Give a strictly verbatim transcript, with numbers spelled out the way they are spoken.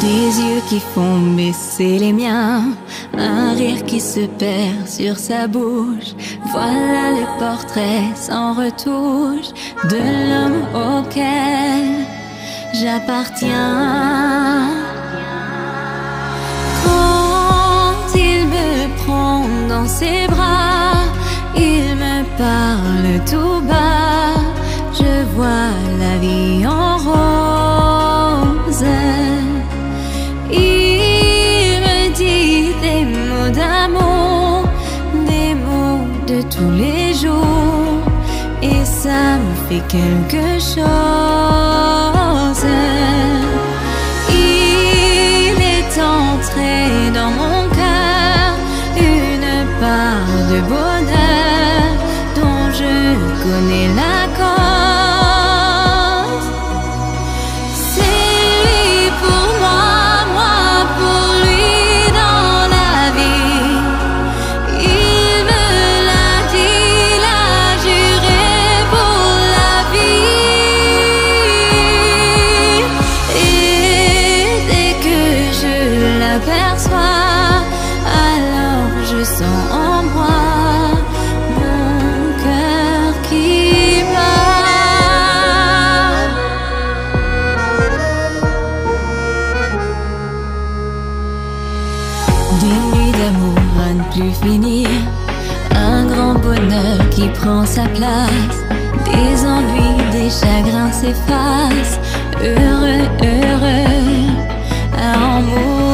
Des yeux qui font baisser les miens, un rire qui se perd sur sa bouche. Voilà le portrait sans retouche de l'homme auquel j'appartiens. Quand il me prend dans ses bras, il me parle tout bas. Je vois la vie en rose. Il me dit des mots d'amour, des mots de tous les jours, et ça me fait quelque chose. Il est entré dans mon cœur une part de bonheur dont je connais la cause. C'est lui pour moi, moi pour lui dans la vie. Il me l'a dit, l'a juré pour la vie. Et dès que je l'aperçois, alors je sens en moi mon cœur qui bat. Des nuits d'amour à ne plus finir, un grand bonheur qui prend sa place. Des ennuis, des chagrins s'effacent, heureux, heureux à en mourir.